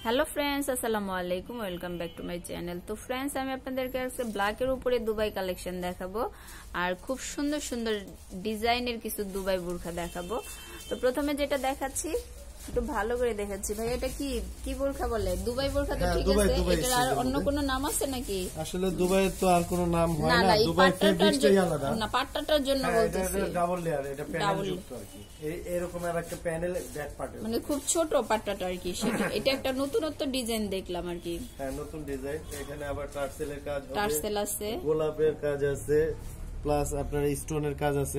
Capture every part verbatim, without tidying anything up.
Hello friends, আসসালামু আলাইকুম, welcome back to my channel. তো ফ্রেন্ডস, আমি আপনাদেরকে আজকে ব্ল্যাকের উপরে দুবাই কালেকশন দেখাবো আর খুব সুন্দর সুন্দর ডিজাইনের কিছু দুবাই বুরখা দেখাবো। তো প্রথমে যেটা দেখাচ্ছি একটু ভালো করে দেখাচ্ছি ভাই, এটা কি কি বোরখা বলে? দুবাই বোরখা তো ঠিক আছে, এটার আর অন্য কোনো নাম আছে নাকি? আসলে দুবাই তো আর কোনো নাম হয় না, দুবাই ফেব্রিক্সটাই আলাদা না, পাট্টাটার জন্য বলতেছি। এটা ডাবল লেয়ার, এটা প্যানেল যুক্ত আর কি, এই এরকম একটা প্যানেল ব্যাক পার্টে, মানে খুব ছোট পাট্টাটা আর কি। সেটা এটা একটা নতুনত্ব ডিজাইন দেখলাম আর কি। হ্যাঁ, নতুন ডিজাইন। এখানে আবার টার্সেলের কাজ হবে, টার্সেল আছে, গোলাপের কাজ আছে, প্লাস আপনার স্টোনের কাজ আছে।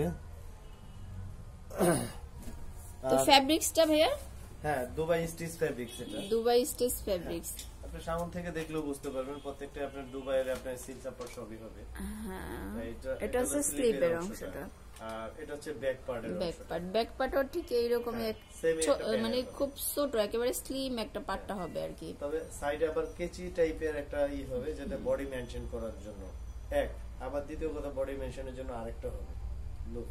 তো ফেব্রিক্সটা ভাইয়া? হ্যাঁ, দুবাই স্টিচ ফেব্রিক্স। এটা দুবাই স্টিচ ফেব্রিক্স। আপনি সামনে থেকে দেখলেও বুঝতে পারবেন, প্রত্যেকটা আপনার দুবাইয়ের আপনার সিল সাপোর্ট সবই হবে। হ্যাঁ, এটা হচ্ছে স্লিপের অংশটা আর এটা হচ্ছে ব্যাক পার্টের অংশ। ব্যাক পার্ট ব্যাক পার্টও ঠিক এই রকমই, মানে খুব ছোট একেবারে স্লিম একটা পার্টটা হবে আর কি। তবে সাইডে আবার কেচি টাইপের একটা ই হবে, যেটা বডি মেনটেন করার জন্য এক, আবার দ্বিতীয় কথা বডি মেনটেনের জন্য আরেকটা হবে লুক।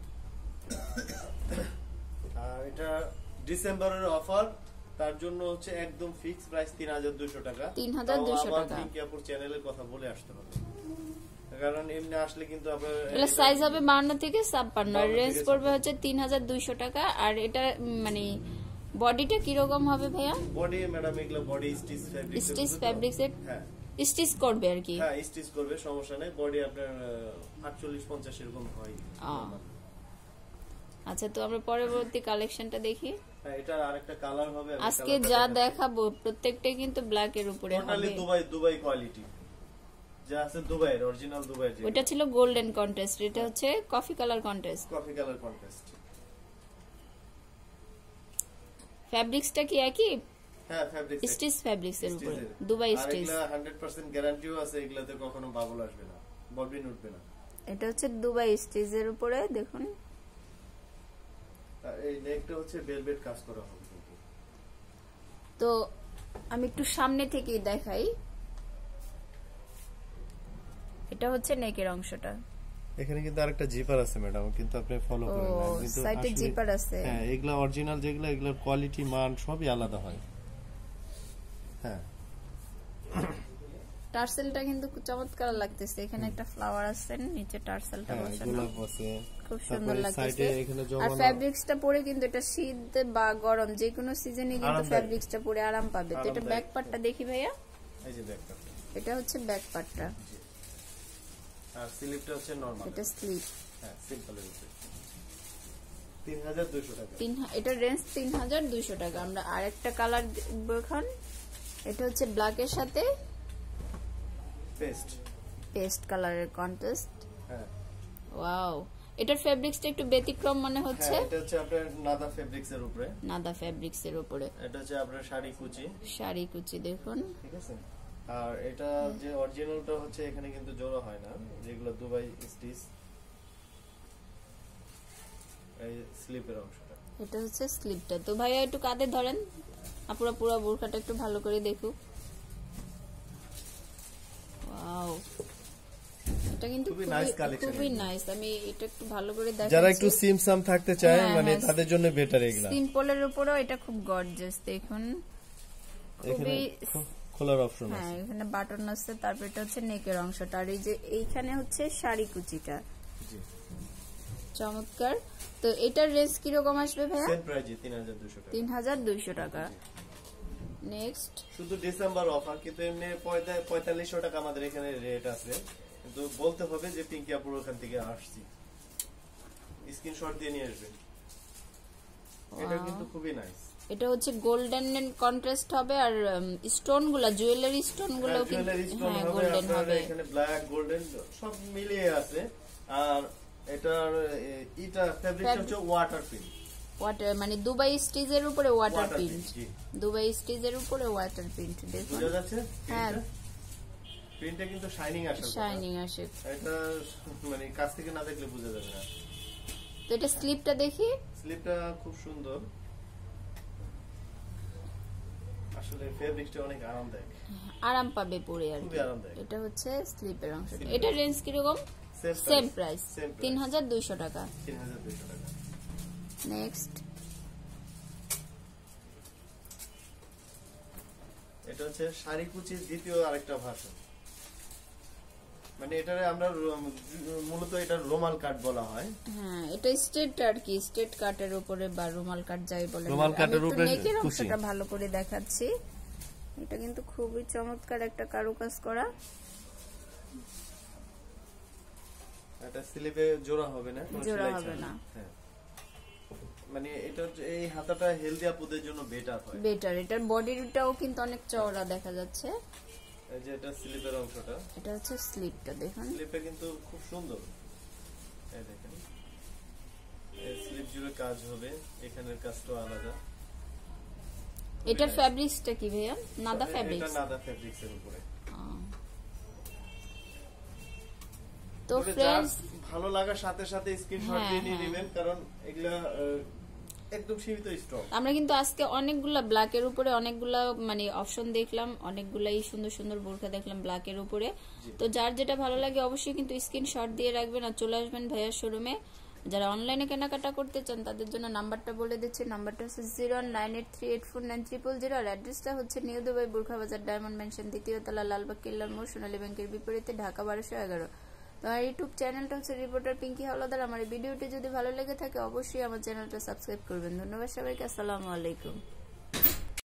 আর এটা ডিসেম্বরের অফার, তার জন্য হচ্ছে একদম ফিক্স প্রাইস তিন হাজার দুইশো টাকা। তিন হাজার দুইশো টাকা পিঙ্কিয়াপুর চ্যানেলের কথা বলে আসতে হবে, কারণ এমনি আসলে কিন্তু আপনার এটা সাইজ হবে বাহান্ন থেকে ছাপ্পান্ন, রেঞ্জ পড়বে হচ্ছে তিন হাজার দুইশো টাকা। আর এটা মানে বডিটা কি রকম হবে ভাইয়া? বডি ম্যাডাম এগুলো body stitch fabrics, stitch fabrics এর হ্যাঁ স্টিচ করবে আর কি। হ্যাঁ, স্টিচ করবে, সমস্যা নেই। বডি আপনার আটচল্লিশ পঞ্চাশ এরকম হয়। আচ্ছা, তো আমরা পরবর্তী কালেকশনটা দেখি। হ্যাঁ, এটা আরেকটা কালার হবে। আজকে যা দেখাবো প্রত্যেকটাই কিন্তু ব্ল্যাক এর উপরে হবে, টোটালি দুবাই দুবাই কোয়ালিটি যা আছে, দুবাইয়ের অরিজিনাল দুবাইয়ের। ওটা ছিল গোল্ডেন কন্ট্রাস্ট, এটা হচ্ছে coffee colour contrast. Coffee colour contrast. ফেব্রিক্সটা কি একই? হ্যাঁ, ফেব্রিক্স স্টিচ ফেব্রিক্স এর উপরে দুবাই স্টিচ। এগুলা একশো পার্সেন্ট গ্যারান্টিও আছে, এগুলাতে কখনো বাবল আসবে না, ববিন উঠবে না। এটা হচ্ছে দুবাই স্টিচ এর উপরে, দেখুন। এই নেকটা হচ্ছে ভেলভেট কাজ করা হবে। তো আমি একটু সামনে থেকেই দেখাই, এটা হচ্ছে নেকের অংশটা। এখানে কিন্তু আরেকটা জিপার আছে ম্যাডাম, কিন্তু আপনি ফলো করেন না, কিন্তু সাইডে জিপার আছে। হ্যাঁ, এগুলা অরিজিনাল, যেগুলা এগুলোর কোয়ালিটি মান সবই আলাদা হয়। হ্যাঁ, টার্সেলটা কিন্তু চমৎকার লাগতেছে, এখানে একটা ফ্লাওয়ার আছে, নিচে টার্সেলটা বসানো, গোলাপ আছে, খুব সুন্দর লাগতেছে। এখানে আর ফেব্রিক্সটা পরে কিন্তু এটা শীত বা গরম যে কোনো সিজনে কিন্তু ফেব্রিক্সটা পরে আরাম পাবে। তো এটা ব্যাক পার্টটা দেখি ভাইয়া। এই যে ব্যাক পার্ট, এটা হচ্ছে ব্যাক পার্টটা, আর স্লিপটা হচ্ছে নরমাল। এটা স্লিপ, হ্যাঁ, সিম্পলের উপরে তিন হাজার দুইশো টাকা। তিন এটা রেঞ্জ তিন হাজার দুইশো টাকা। আমরা আরেকটা কালার দেখব এখন, এটা হচ্ছে ব্ল্যাক এর সাথে পেস্ট পেস্ট কালারের কন্ট্রাস্ট। হ্যাঁ, ওয়াও, এটার ফেব্রিক্সটা একটু ব্যতিক্রম মনে হচ্ছে। হ্যাঁ, এটা হচ্ছে আপনার নাদা ফেব্রিক্স এর উপরে, নাদা ফেব্রিক্স এর উপরে। এটা হচ্ছে আপনার শাড়ি কুচি, শাড়ি কুচি দেখুন, ঠিক আছে। আর এটা যে অরিজিনালটা হচ্ছে এখানে কিন্তু জোড়া হয় না, যেগুলো দুবাই স্টিচ। এই স্লিপের অংশটা, এটা হচ্ছে স্লিপটা। তো ভাইয়া একটু কাঁধে ধরেন, আপুরা পুরো বোরখাটা একটু ভালো করে দেখুক। ওয়াও, এটা কিন্তু খুবই নাইস কালেকশন, খুবই নাইস। আমি এটা একটু ভালো করে দেখাচ্ছি, যারা একটু সিমসাম থাকতে চায় মানে তাদের জন্য বেটার। এগুলা সিম্পলের উপরেও এটা খুব গর্জিয়াস, দেখুন খুবই খোলার অপশন আছে। হ্যাঁ, এখানে বাটন আছে, তারপর এটা হচ্ছে নেকের অংশটা, আর এই যে এইখানে হচ্ছে শাড়ি কুচিটা, জি চমৎকার। তো এটার রেঞ্জ কি রকম আসবে ভাইয়া? সেম প্রাইস তিন হাজার দুইশো টাকা। তিন হাজার দুইশো টাকা। নেক্সট, শুধু ডিসেম্বর অফার, কিন্তু এমনি পঁয়তাল্লিশশো টাকা আমাদের এখানে রেট আছে, কিন্তু বলতে হবে যে পিঙ্কিয়াপুর ওখান থেকে আসছি, স্ক্রিনশট দিয়ে নিয়ে আসবেন। এটা কিন্তু খুবই নাইস। এটা হচ্ছে গোল্ডেন কন্ট্রাস্ট হবে, আর স্টোন গুলা জুয়েলারি স্টোন গুলো হ্যাঁ গোল্ডেন হবে, এখানে ব্ল্যাক গোল্ডেন সব মিলিয়ে আছে। আর এটার এটা ফেব্রিকটা হচ্ছে ওয়াটার প্রিন্ট, ওয়াটার মানে দুবাই স্টিচের উপরে ওয়াটার প্রিন্ট, দুবাই স্টিচের উপরে ওয়াটার প্রিন্ট। দেখুন বুঝা যাচ্ছে? হ্যাঁ, প্রিন্টটা কিন্তু শাইনিং আসে, শাইনিং আসে, এটা মানে কাছ থেকে না দেখলে বোঝা যাবে না। তো এটা স্লিপটা দেখি, স্লিপটা খুব সুন্দর, আসলে ফেব্রিকটা অনেক আরামদায়ক, আরাম পাবে পরে আর খুবই আরামদায়ক। এটা হচ্ছে স্লিপের অংশটা। এটা রেঞ্জ কি রকম? সেম প্রাইস তিন হাজার দুইশো টাকা। তিন হাজার দুইশো টাকা। নেক্সট, এটা হচ্ছে শাড়ি কুচির দ্বিতীয় আরেকটা ভাষা। মানে এটারে আমরা মূলত এটা রুমাল কাট বলা হয়। হ্যাঁ, এটা স্ট্রেট আর কি, স্ট্রেট কাটের উপরে বা রুমাল কাট যাই বলে। রুমাল কাটের উপরে নেকের অংশটা ভালো করে দেখাচ্ছি। এটা কিন্তু খুবই চমৎকার একটা কারুকাজ করা। এটা স্লিপে জোড়া হবে না, জোড়া হবে না। হ্যাঁ, মানে এটা এই হাতাটা হেলদি আপুদের জন্য বেটার হয়। বেটার। এটার বডিটাও কিন্তু অনেক চওড়া দেখা যাচ্ছে। এই যে এটা স্লিপের অংশটা, এটা হচ্ছে স্লিপটা দেখুন। স্লিপে কিন্তু খুব সুন্দর, এই দেখেন এই স্লিপ জুড়ে কাজ হবে, এখানের কাজটা আলাদা। এটার ফ্যাব্রিক্সটা কি ভাইয়া? Nida fabrics. এটা নাদা ফ্যাব্রিক্স এর উপরে। তো फ्रेंड्स, ভালো লাগার সাথে সাথে স্ক্রিনশট দিয়ে নিয়ে নেবেন, কারণ এগুলা একদম সীমিত স্টক। আমরা কিন্তু আজকে অনেকগুলা ব্ল্যাকের উপরে অনেকগুলা মানে অপশন দেখলাম, অনেকগুলাই সুন্দর সুন্দর বোরকা দেখলাম ব্ল্যাকের উপরে। তো যার যেটা ভালো লাগে অবশ্যই কিন্তু স্ক্রিনশট দিয়ে রাখবেন আর চলে আসবেন ভাইয়ার শোরুমে। যারা অনলাইনে কেনাকাটা করতে চান তাদের জন্য নাম্বারটা বলে দিচ্ছি। নাম্বারটা হচ্ছে zero nine eight three eight four nine triple zero আর অ্যাড্রেসটা হচ্ছে নিউ দুবাই বোরখা বাজার, ডায়মন্ড মেনশন, দ্বিতীয় তলা, লালবাগ কেল্লার মোড়, সোনালী ব্যাংকের বিপরীতে, ঢাকা বারোশো এগারো। তো আমার ইউটিউব চ্যানেলটা হচ্ছে রিপোর্টার পিঙ্কি হাওলাদার। আমার এই ভিডিওটি যদি ভালো লেগে থাকে অবশ্যই আমার চ্যানেলটা সাবস্ক্রাইব করবেন। ধন্যবাদ সবাইকে, আসসালামু আলাইকুম।